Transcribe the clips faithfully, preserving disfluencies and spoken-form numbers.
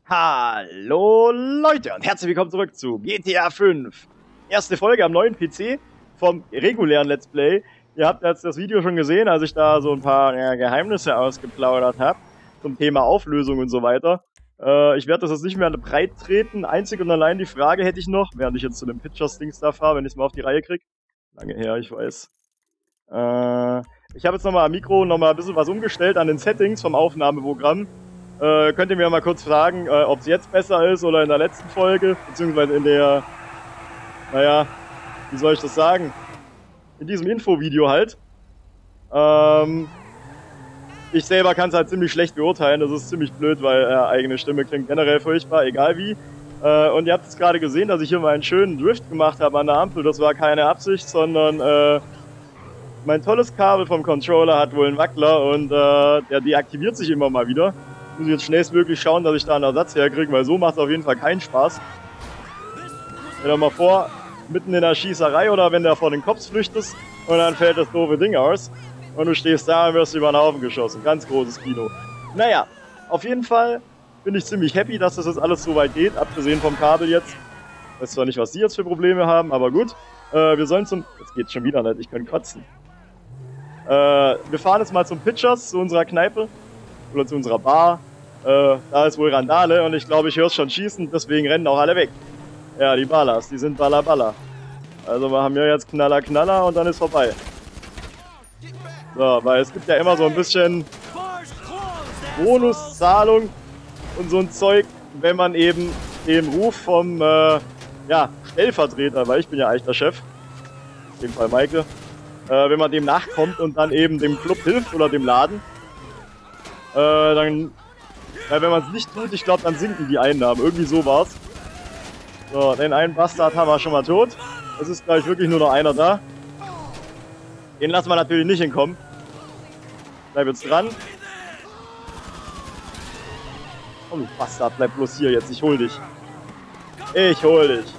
Hallo Leute und herzlich willkommen zurück zu G T A fünf. Erste Folge am neuen P C vom regulären Let's Play. Ihr habt jetzt das Video schon gesehen, als ich da so ein paar ja, Geheimnisse ausgeplaudert habe zum Thema Auflösung und so weiter. Äh, ich werde das jetzt nicht mehr breit treten. Einzig und allein die Frage hätte ich noch, während ich jetzt zu dem Pictures-Dings da fahre, wenn ich es mal auf die Reihe kriege. Lange her, ich weiß. Äh, ich habe jetzt nochmal am Mikro nochmal ein bisschen was umgestellt an den Settings vom Aufnahmeprogramm. Äh, könnt ihr mir mal kurz fragen, äh, ob es jetzt besser ist oder in der letzten Folge, beziehungsweise in der, naja, wie soll ich das sagen, in diesem Infovideo halt. Ähm, ich selber kann es halt ziemlich schlecht beurteilen, das ist ziemlich blöd, weil äh, eigene Stimme klingt generell furchtbar, egal wie. Äh, und ihr habt es gerade gesehen, dass ich hier mal einen schönen Drift gemacht habe an der Ampel, das war keine Absicht, sondern äh, mein tolles Kabel vom Controller hat wohl einen Wackler und äh, der deaktiviert sich immer mal wieder. Ich muss jetzt schnellstmöglich schauen, dass ich da einen Ersatz herkriege, weil so macht es auf jeden Fall keinen Spaß. Stell dir mal vor, mitten in der Schießerei oder wenn der vor den Kopf flüchtest und dann fällt das doofe Ding aus und du stehst da und wirst über den Haufen geschossen. Ganz großes Kino. Naja, auf jeden Fall bin ich ziemlich happy, dass das jetzt alles so weit geht, abgesehen vom Kabel jetzt. Ich weiß zwar nicht, was die jetzt für Probleme haben, aber gut. Äh, wir sollen zum... Jetzt geht's schon wieder nicht, ich kann kotzen. Äh, wir fahren jetzt mal zum Pitchers, zu unserer Kneipe. Oder zu unserer Bar. Äh, da ist wohl Randale und ich glaube, ich höre es schon schießen, deswegen rennen auch alle weg. Ja, die Ballers, die sind Baller Baller. Also wir haben ja jetzt Knaller Knaller und dann ist vorbei. So, weil es gibt ja immer so ein bisschen Bonuszahlung und so ein Zeug, wenn man eben dem Ruf vom äh, ja, Stellvertreter, weil ich bin ja eigentlich der Chef, in dem Fall Maike, äh, wenn man dem nachkommt und dann eben dem Club hilft oder dem Laden, Äh, dann, ja, wenn man es nicht tut, ich glaube, dann sinken die Einnahmen. Irgendwie so war's. So, den einen Bastard haben wir schon mal tot. Es ist gleich wirklich nur noch einer da. Den lassen wir natürlich nicht hinkommen. Bleib jetzt dran. Oh, du Bastard, bleib bloß hier jetzt. Ich hol dich. Ich hol dich.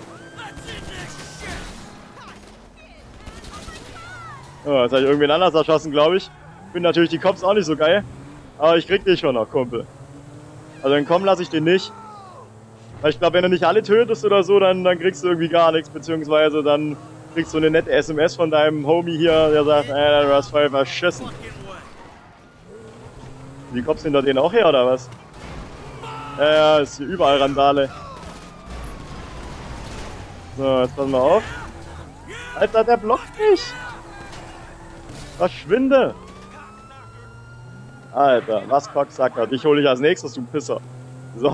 Oh, jetzt habe ich irgendwen anders erschossen, glaube ich. Bin natürlich die Cops auch nicht so geil. Aber ich krieg dich schon noch, Kumpel. Also dann komm, lass ich den nicht. Weil ich glaube, wenn du nicht alle tötest oder so, dann, dann kriegst du irgendwie gar nichts. Beziehungsweise dann kriegst du eine nette S M S von deinem Homie hier, der sagt, ey, du hast voll verschissen. Die Cops hinter denen auch her, oder was? Ja, ja, ist hier überall Randale. So, jetzt passen wir auf. Alter, der blockt mich! Verschwinde! Alter, was Cocksacker. Dich hole ich als nächstes, du Pisser. So.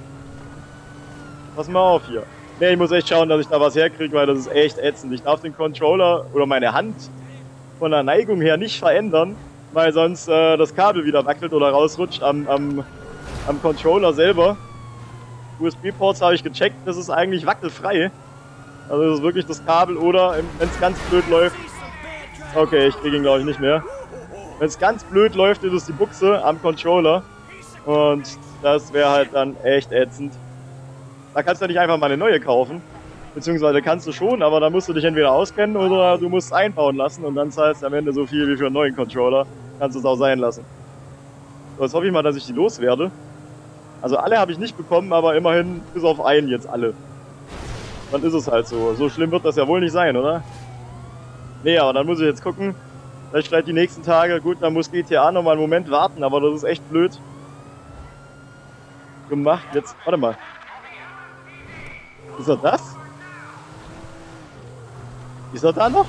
Pass mal auf hier. Ne, ich muss echt schauen, dass ich da was herkriege, weil das ist echt ätzend. Ich darf den Controller oder meine Hand von der Neigung her nicht verändern, weil sonst äh, das Kabel wieder wackelt oder rausrutscht am, am, am Controller selber. U S B-Ports habe ich gecheckt, das ist eigentlich wackelfrei. Also das ist wirklich das Kabel oder, wenn es ganz blöd läuft... Okay, ich kriege ihn glaube ich nicht mehr. Wenn es ganz blöd läuft, ist es die Buchse am Controller. Und das wäre halt dann echt ätzend. Da kannst du nicht einfach mal eine neue kaufen. Beziehungsweise kannst du schon, aber da musst du dich entweder auskennen oder du musst es einbauen lassen. Und dann zahlst du am Ende so viel wie für einen neuen Controller. Kannst du es auch sein lassen. So, jetzt hoffe ich mal, dass ich die loswerde. Also alle habe ich nicht bekommen, aber immerhin bis auf einen jetzt alle. Dann ist es halt so. So schlimm wird das ja wohl nicht sein, oder? Nee, aber dann muss ich jetzt gucken. Vielleicht die nächsten Tage, gut, dann muss G T A noch mal einen Moment warten, aber das ist echt blöd gemacht. Jetzt, warte mal. Ist er das? Ist er da noch?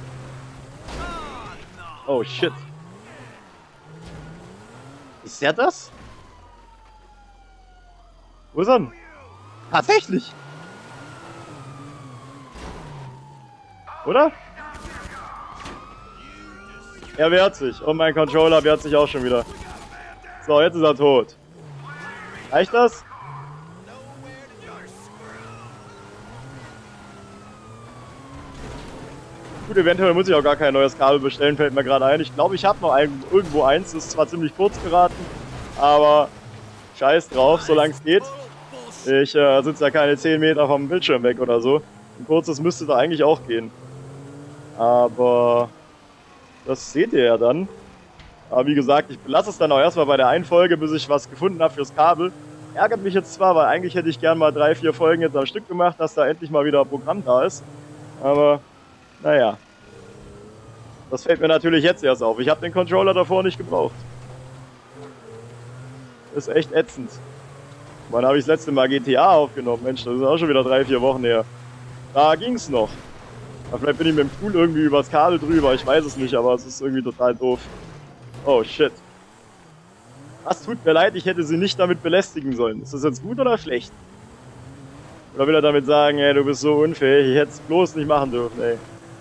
Oh shit. Ist er das? Wo ist er denn? Tatsächlich! Oder? Er wehrt sich. Und mein Controller wehrt sich auch schon wieder. So, jetzt ist er tot. Reicht das? Gut, eventuell muss ich auch gar kein neues Kabel bestellen, fällt mir gerade ein. Ich glaube, ich habe noch ein, irgendwo eins. Das ist zwar ziemlich kurz geraten, aber scheiß drauf, solange es geht. Ich äh, sitze ja keine zehn Meter vom Bildschirm weg oder so. Ein kurzes müsste da eigentlich auch gehen. Aber... das seht ihr ja dann. Aber wie gesagt, ich belasse es dann auch erstmal bei der einen Folge, bis ich was gefunden habe fürs Kabel. Ärgert mich jetzt zwar, weil eigentlich hätte ich gern mal drei, vier Folgen jetzt am Stück gemacht, dass da endlich mal wieder ein Programm da ist. Aber, naja. Das fällt mir natürlich jetzt erst auf. Ich habe den Controller davor nicht gebraucht. Ist echt ätzend. Wann habe ich das letzte Mal G T A aufgenommen? Mensch, das ist auch schon wieder drei, vier Wochen her. Da ging's noch. Aber vielleicht bin ich mit dem Stuhl irgendwie übers Kabel drüber. Ich weiß es nicht, aber es ist irgendwie total doof. Oh, shit. Was tut mir leid, ich hätte sie nicht damit belästigen sollen. Ist das jetzt gut oder schlecht? Oder will er damit sagen, ey, du bist so unfähig, ich hätte es bloß nicht machen dürfen, ey.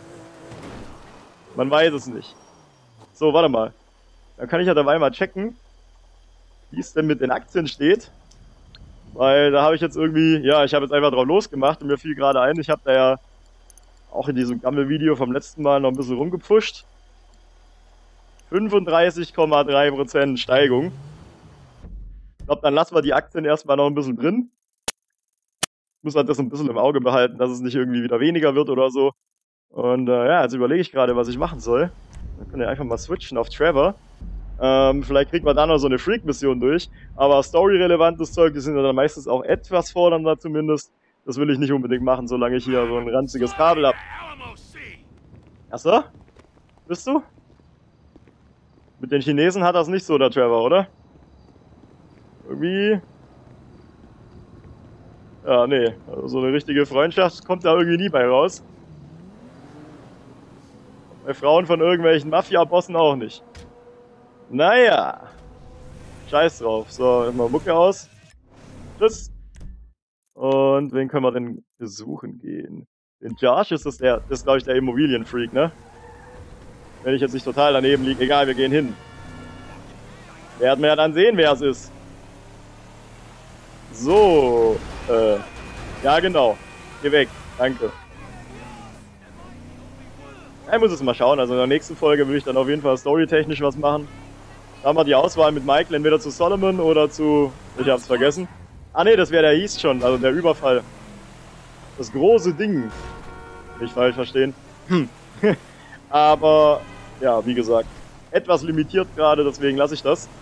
Man weiß es nicht. So, warte mal. Dann kann ich ja dabei mal checken, wie es denn mit den Aktien steht. Weil da habe ich jetzt irgendwie, ja, ich habe jetzt einfach drauf losgemacht und mir fiel gerade ein, ich habe da ja auch in diesem Gammel-Video vom letzten Mal noch ein bisschen rumgepusht. fünfunddreißig Komma drei Prozent Steigung. Ich glaube, dann lassen wir die Aktien erstmal noch ein bisschen drin. Ich muss halt das ein bisschen im Auge behalten, dass es nicht irgendwie wieder weniger wird oder so. Und äh, ja, jetzt überlege ich gerade, was ich machen soll. Dann können wir einfach mal switchen auf Trevor. Ähm, vielleicht kriegt man da noch so eine Freak-Mission durch. Aber story-relevantes Zeug, die sind ja dann meistens auch etwas fordernder zumindest. Das will ich nicht unbedingt machen, solange ich hier so ein ranziges Kabel habe. Achso? Bist du? Mit den Chinesen hat das nicht so, der Trevor, oder? Irgendwie... Ja, nee. Also so eine richtige Freundschaft kommt da irgendwie nie bei raus. Bei Frauen von irgendwelchen Mafia-Bossen auch nicht. Naja. Scheiß drauf. So, immer Mucke aus. Tschüss. Und wen können wir denn besuchen gehen? Den Josh ist das der, das ist glaube ich der Immobilienfreak, ne? Wenn ich jetzt nicht total daneben liege. Egal, wir gehen hin. Werden wir ja dann sehen, wer es ist. So. Äh. Ja, genau. Geh weg. Danke. Ja, ich muss es mal schauen. Also in der nächsten Folge will ich dann auf jeden Fall storytechnisch was machen. Da haben wir die Auswahl mit Michael entweder zu Solomon oder zu... Ich hab's vergessen. Ah ne, das wäre der hieß schon. Also der Überfall. Das große Ding. Nicht falsch verstehen. Hm. Aber, ja, wie gesagt. Etwas limitiert gerade, deswegen lasse ich das.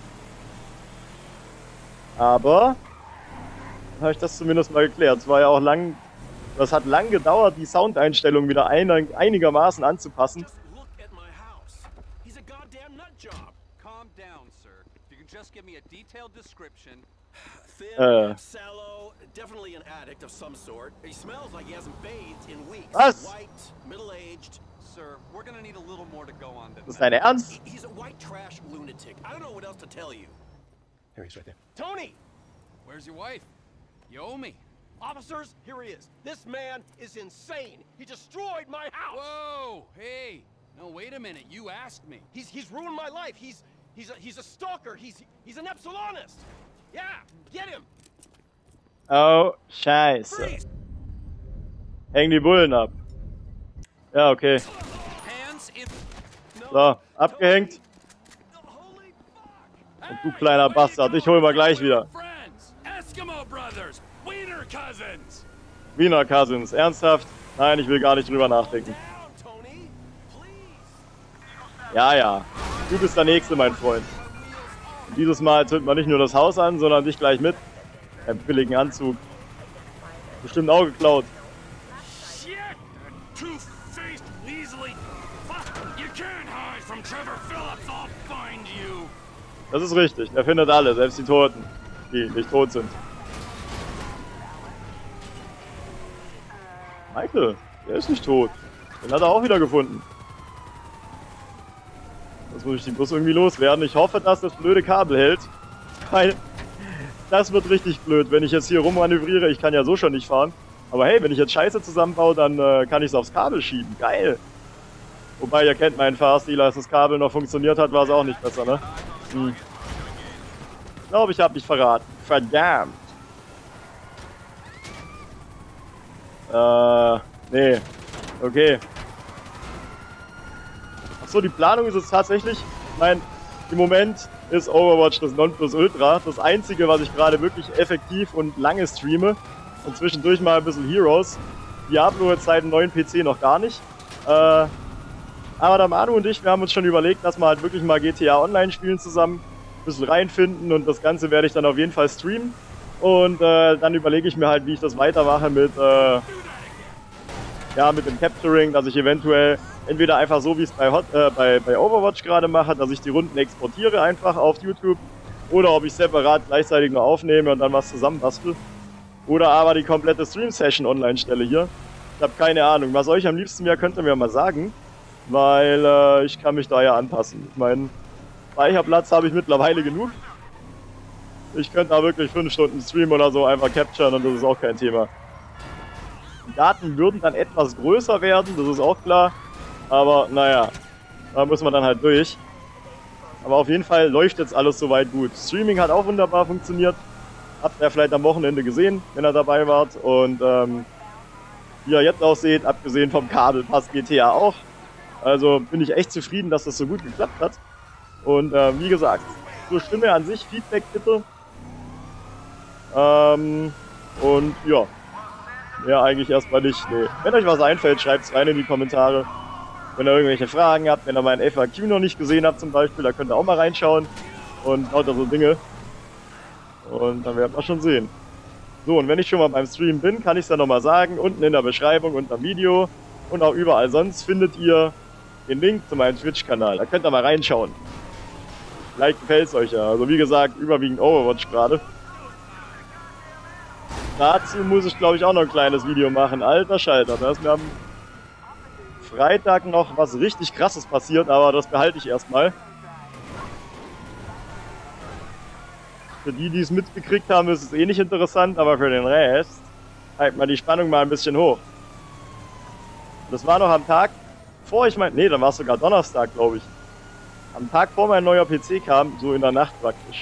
Aber... habe ich das zumindest mal geklärt. Es war ja auch lang... Das hat lang gedauert, die Soundeinstellung wieder ein, einigermaßen anzupassen. Äh. Was? Das ist dein Ernst? Tony! Where's your wife? You owe me. Officers, here he is. This man is insane. He destroyed my house. Whoa! Hey! No, wait a minute. You asked me. He's he's ruined my life. He's he's a he's a stalker. He's he's an Epsilonist. Yeah, get him. Oh, Scheiße. Freeze. Häng die Bullen ab. Ja, okay. Hands in... So, abgehängt. Holy fuck. Und du kleiner Bastard, ich hol mal gleich wieder. Friends! Eskimo Brothers! Wiener Cousins! Wiener Cousins, ernsthaft? Nein, ich will gar nicht drüber nachdenken. Down, Tony. Please. Ja, ja. Du bist der Nächste, mein Freund. Und dieses Mal zündet man nicht nur das Haus an, sondern dich gleich mit. Einen billigen Anzug. Bestimmt auch geklaut. Shit! Two-faced weaselly! Fuck! You can't hide from Trevor Phillips! I'll find you! Das ist richtig, er findet alle, selbst die Toten, die nicht tot sind. Michael, der ist nicht tot. Den hat er auch wieder gefunden. Das muss ich die bloß irgendwie loswerden. Ich hoffe, dass das blöde Kabel hält. Weil das wird richtig blöd, wenn ich jetzt hier rummanövriere. Ich kann ja so schon nicht fahren. Aber hey, wenn ich jetzt Scheiße zusammenbaue, dann äh, kann ich es aufs Kabel schieben. Geil! Wobei, ihr kennt meinen Fahrstil, als das Kabel noch funktioniert hat, war es auch nicht besser, ne? Hm. Ich glaube, ich habe mich verraten. Verdammt! Äh, nee. Okay. Achso, die Planung ist jetzt tatsächlich, ich meine, im Moment ist Overwatch das Nonplusultra. Das einzige, was ich gerade wirklich effektiv und lange streame. Und zwischendurch mal ein bisschen Heroes. Diablo jetzt seit dem neuen P C noch gar nicht. Äh, aber der Manu und ich, wir haben uns schon überlegt, dass wir halt wirklich mal G T A Online spielen zusammen. Ein bisschen reinfinden und das Ganze werde ich dann auf jeden Fall streamen. Und äh, dann überlege ich mir halt, wie ich das weitermache mit, äh, ja, mit dem Capturing, dass ich eventuell entweder einfach so, wie ich es bei, Hot, äh, bei, bei Overwatch gerade mache, dass ich die Runden exportiere einfach auf YouTube, oder ob ich separat gleichzeitig nur aufnehme und dann was zusammenbastel. Oder aber die komplette Stream-Session online stelle hier. Ich habe keine Ahnung. Was euch am liebsten wäre, könnt ihr mir mal sagen, weil äh, ich kann mich da ja anpassen. Ich meine, Speicherplatz habe ich mittlerweile genug. Ich könnte da wirklich fünf Stunden streamen oder so einfach capturen und das ist auch kein Thema. Die Daten würden dann etwas größer werden, das ist auch klar. Aber naja, da muss man dann halt durch. Aber auf jeden Fall läuft jetzt alles soweit gut. Streaming hat auch wunderbar funktioniert. Habt ihr vielleicht am Wochenende gesehen, wenn ihr dabei wart. Und ähm, wie ihr jetzt auch seht, abgesehen vom Kabel, passt G T A auch. Also bin ich echt zufrieden, dass das so gut geklappt hat. Und äh, wie gesagt, zur Stimme an sich, Feedback bitte. Ähm, und ja, mehr eigentlich erstmal nicht. Nee. Wenn euch was einfällt, schreibt es rein in die Kommentare. Wenn ihr irgendwelche Fragen habt, wenn ihr meinen F A Q noch nicht gesehen habt zum Beispiel, da könnt ihr auch mal reinschauen. Und lauter so Dinge. Und dann werden wir schon sehen. So, und wenn ich schon mal beim Stream bin, kann ich es ja nochmal sagen. Unten in der Beschreibung unter dem Video und auch überall sonst findet ihr den Link zu meinem Twitch-Kanal. Da könnt ihr mal reinschauen. Vielleicht gefällt es euch ja. Also wie gesagt, überwiegend Overwatch gerade. Dazu muss ich, glaube ich, auch noch ein kleines Video machen. Alter Schalter, da ist mir am Freitag noch was richtig Krasses passiert, aber das behalte ich erstmal. Für die, die es mitgekriegt haben, ist es eh nicht interessant, aber für den Rest halt mal die Spannung mal ein bisschen hoch. Das war noch am Tag, vor ich mein, nee, dann war es sogar Donnerstag, glaube ich. Am Tag vor mein neuer P C kam, so in der Nacht praktisch.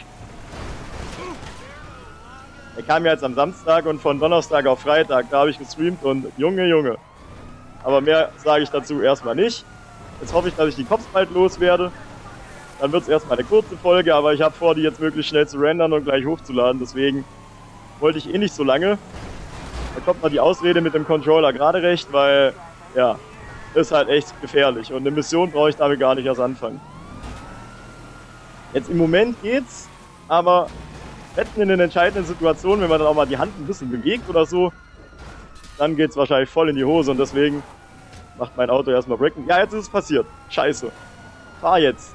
Er kam ja jetzt am Samstag und von Donnerstag auf Freitag, da habe ich gestreamt und Junge, Junge. Aber mehr sage ich dazu erstmal nicht. Jetzt hoffe ich, dass ich die Cops bald loswerde. Dann wird es erstmal eine kurze Folge, aber ich habe vor, die jetzt möglichst schnell zu rendern und gleich hochzuladen. Deswegen wollte ich eh nicht so lange. Da kommt mal die Ausrede mit dem Controller gerade recht, weil, ja, ist halt echt gefährlich. Und eine Mission brauche ich damit gar nicht erst anfangen. Jetzt im Moment geht's, aber wetten in den entscheidenden Situationen, wenn man dann auch mal die Hand ein bisschen bewegt oder so, dann geht's wahrscheinlich voll in die Hose und deswegen macht mein Auto erstmal Breaken. Ja, jetzt ist es passiert. Scheiße. Fahr jetzt.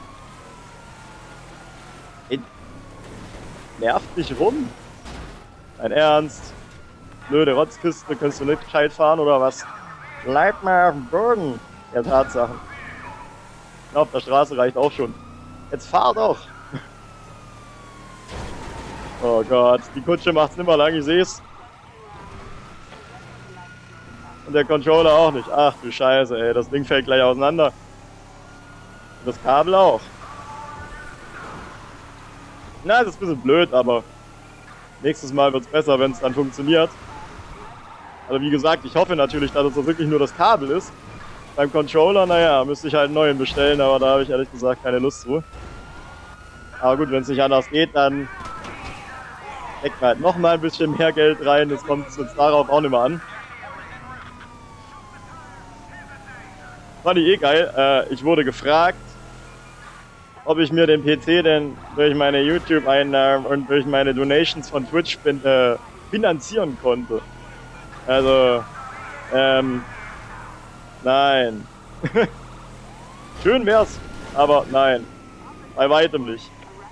Ey, nervt dich rum. Dein Ernst? Blöde Rotzkiste, kannst du nicht gescheit fahren oder was? Bleib mal auf dem Boden. Ja, Tatsachen. Ja, auf der Straße reicht auch schon. Jetzt fahr doch. Oh Gott, die Kutsche macht's nimmer lang, ich seh's. Und der Controller auch nicht. Ach du Scheiße, ey, das Ding fällt gleich auseinander. Und das Kabel auch. Na, das ist ein bisschen blöd, aber nächstes Mal wird's besser, wenn es dann funktioniert. Also wie gesagt, ich hoffe natürlich, dass es wirklich nur das Kabel ist. Beim Controller, naja, müsste ich halt einen neuen bestellen, aber da habe ich ehrlich gesagt keine Lust zu. Aber gut, wenn es nicht anders geht, dann steckt man halt nochmal ein bisschen mehr Geld rein. Das kommt jetzt darauf auch nicht mehr an. Fand ich eh geil. Äh, ich wurde gefragt, ob ich mir den P C denn durch meine YouTube-Einnahmen und durch meine Donations von Twitch bin, äh, finanzieren konnte. Also, ähm, nein. Schön wär's, aber nein. Bei weitem nicht.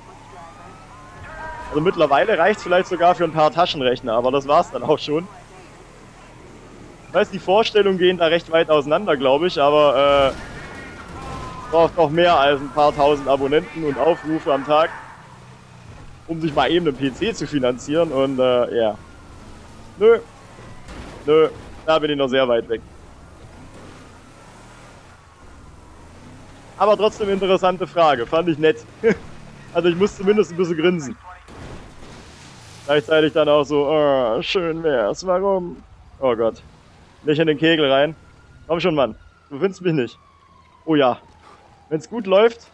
Also mittlerweile reicht's vielleicht sogar für ein paar Taschenrechner, aber das war's dann auch schon. Ich weiß, die Vorstellungen gehen da recht weit auseinander, glaube ich, aber äh, braucht noch mehr als ein paar tausend Abonnenten und Aufrufe am Tag, um sich mal eben einen P C zu finanzieren und äh, ja. Nö. Nö, da bin ich noch sehr weit weg. Aber trotzdem interessante Frage, fand ich nett. Also ich muss zumindest ein bisschen grinsen. Gleichzeitig dann auch so, oh, schön wär's, warum? Oh Gott. Nicht in den Kegel rein. Komm schon, Mann. Du findest mich nicht. Oh ja. Wenn's gut läuft.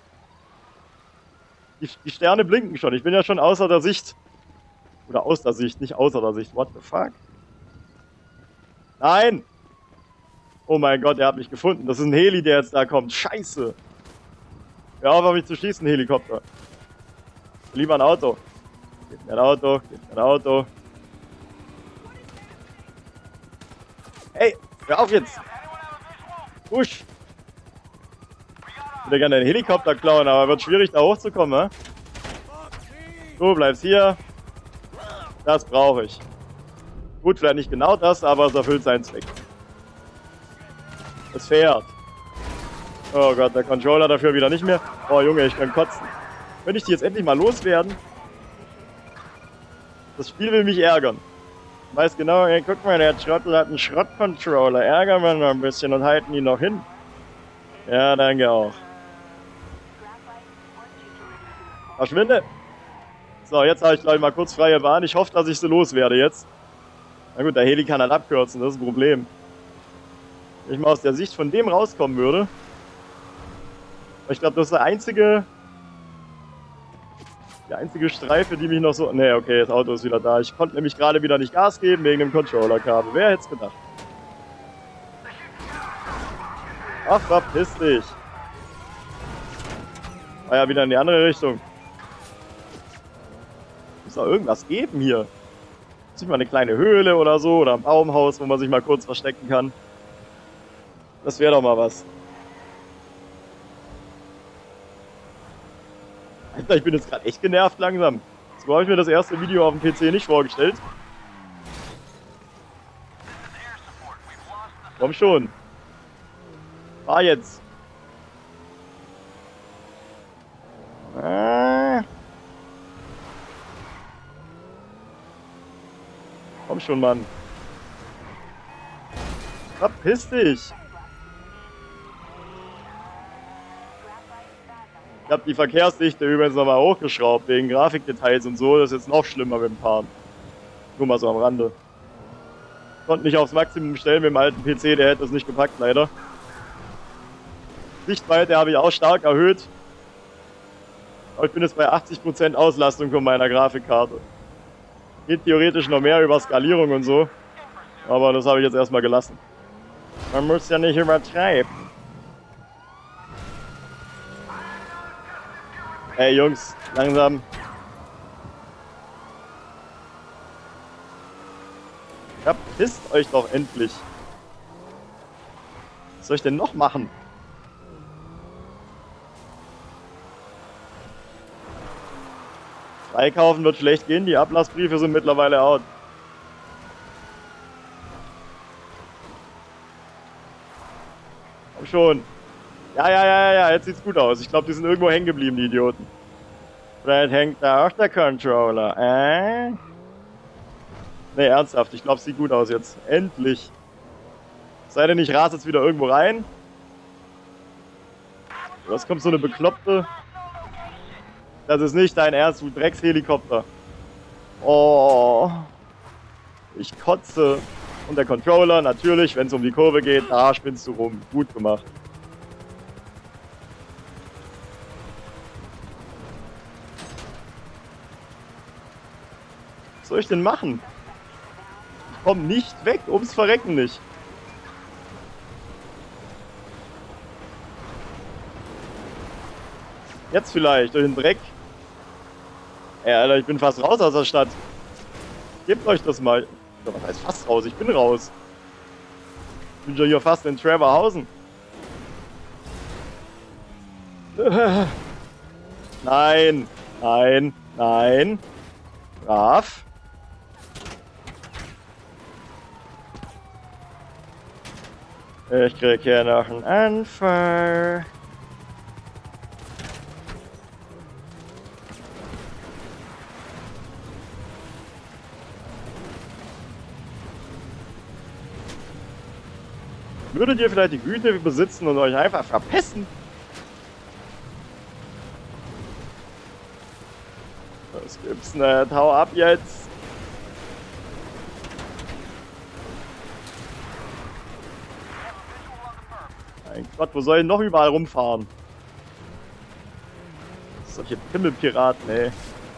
Die, die Sterne blinken schon. Ich bin ja schon außer der Sicht. Oder aus der Sicht, nicht außer der Sicht. What the fuck? Nein! Oh mein Gott, er hat mich gefunden. Das ist ein Heli, der jetzt da kommt. Scheiße! Hör auf, auf mich zu schießen, Helikopter. Lieber ein Auto. Gib mir ein Auto, gib mir ein Auto. Ey, hör auf jetzt! Push! Ich würde gerne einen Helikopter klauen, aber wird schwierig da hochzukommen, ne? Du bleibst hier. Das brauche ich. Gut, vielleicht nicht genau das, aber es erfüllt seinen Zweck. Es fährt. Oh Gott, der Controller dafür wieder nicht mehr. Oh Junge, ich kann kotzen. Könnte ich die jetzt endlich mal loswerden? Das Spiel will mich ärgern. Ich weiß genau, ey, guck mal, der Trottel hat einen Schrottcontroller. Ärgern wir noch ein bisschen und halten ihn noch hin. Ja, danke auch. Verschwinde! So, jetzt habe ich glaube ich mal kurz freie Bahn. Ich hoffe, dass ich sie loswerde jetzt. Na gut, der Heli kann halt abkürzen, das ist ein Problem. Wenn ich mal aus der Sicht von dem rauskommen würde. Ich glaube, das ist der einzige... Die einzige Streife, die mich noch so... Ne, okay, das Auto ist wieder da. Ich konnte nämlich gerade wieder nicht Gas geben wegen dem Controllerkabel. Wer hätte es gedacht? Ach, verpiss dich. War ja wieder in die andere Richtung. Muss doch irgendwas geben hier. Muss ich mal eine kleine Höhle oder so oder ein Baumhaus, wo man sich mal kurz verstecken kann. Das wäre doch mal was. Alter, ich bin jetzt gerade echt genervt langsam. So habe ich mir das erste Video auf dem P C nicht vorgestellt. Komm schon. Fahr jetzt. Ah. Komm schon, Mann. Verpiss dich. Ich habe die Verkehrsdichte übrigens nochmal hochgeschraubt, wegen Grafikdetails und so. Das ist jetzt noch schlimmer mit dem Fahren. Nur mal so am Rande. Ich konnte nicht aufs Maximum stellen mit dem alten P C, der hätte das nicht gepackt, leider. Sichtweite habe ich auch stark erhöht. Aber ich bin jetzt bei achtzig Prozent Auslastung von meiner Grafikkarte. Geht theoretisch noch mehr über Skalierung und so. Aber das habe ich jetzt erstmal gelassen. Man muss ja nicht übertreiben. Ey Jungs, langsam. Verpisst euch doch endlich. Was soll ich denn noch machen? Freikaufen wird schlecht gehen, die Ablassbriefe sind mittlerweile out. Komm schon. Ja, ja, ja, ja, jetzt sieht's gut aus. Ich glaube, die sind irgendwo hängen geblieben, die Idioten. Vielleicht hängt da auch der Controller, äh? Ne, ernsthaft, ich glaube, es sieht gut aus jetzt. Endlich. Sei denn, ich rase jetzt wieder irgendwo rein. Was kommt so eine bekloppte... Das ist nicht dein Ernst, du Dreckshelikopter. Oh. Ich kotze. Und der Controller, natürlich, wenn es um die Kurve geht, da spinnst du rum. Gut gemacht. Was soll ich denn machen? Ich komme nicht weg, ums Verrecken nicht. Jetzt vielleicht, durch den Dreck. Ey, Alter, ich bin fast raus aus der Stadt. Gebt euch das mal. Ja, was heißt fast raus? Ich bin raus. Ich bin schon hier fast in Trevorhausen. Nein, nein, nein. Brav. Ich krieg hier noch einen Anfall. Würdet ihr vielleicht die Güte besitzen und euch einfach verpissen? Was gibt's denn? Hau ab jetzt! Mein Gott, wo soll ich noch überall rumfahren? Solche Pimmelpiraten, ey.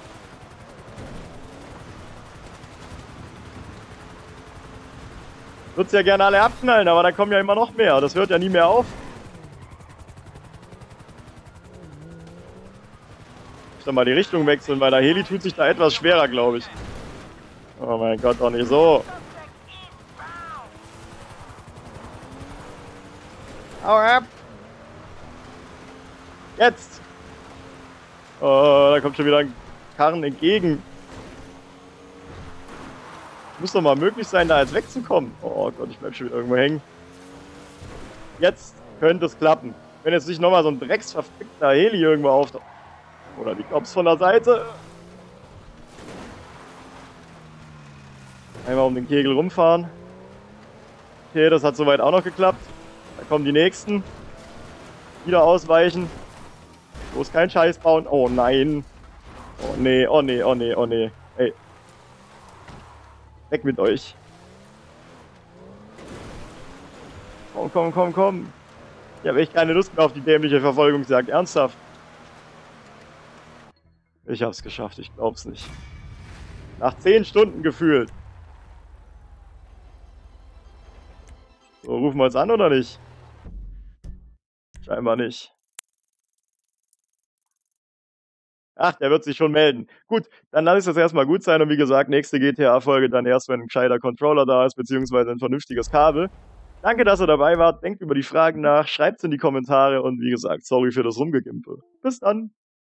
Ich würde es ja gerne alle abknallen, aber da kommen ja immer noch mehr. Das hört ja nie mehr auf. Ich soll mal die Richtung wechseln, weil der Heli tut sich da etwas schwerer, glaube ich. Oh mein Gott, doch nicht so. Hau ab! Jetzt! Oh, da kommt schon wieder ein Karren entgegen. Muss doch mal möglich sein, da jetzt wegzukommen. Oh Gott, ich bleib schon wieder irgendwo hängen. Jetzt könnte es klappen. Wenn jetzt nicht nochmal so ein drecksverfickter Heli irgendwo auftaucht. Oder die Cops von der Seite. Einmal um den Kegel rumfahren. Okay, das hat soweit auch noch geklappt. Da kommen die nächsten. Wieder ausweichen. Bloß kein Scheiß bauen. Oh nein. Oh nee, oh nee, oh nee, oh nee. Ey. Weg mit euch. Komm, komm, komm, komm. Ich habe echt keine Lust mehr auf die dämliche Verfolgungsjagd. Ernsthaft. Ich hab's geschafft, ich glaub's nicht. Nach zehn Stunden gefühlt. So, rufen wir uns an oder nicht? Scheinbar nicht. Ach, der wird sich schon melden. Gut, dann lass es das erstmal gut sein und wie gesagt, nächste G T A-Folge dann erst, wenn ein gescheiter Controller da ist, beziehungsweise ein vernünftiges Kabel. Danke, dass ihr dabei wart. Denkt über die Fragen nach, schreibt's in die Kommentare und wie gesagt, sorry für das Rumgegimpel. Bis dann.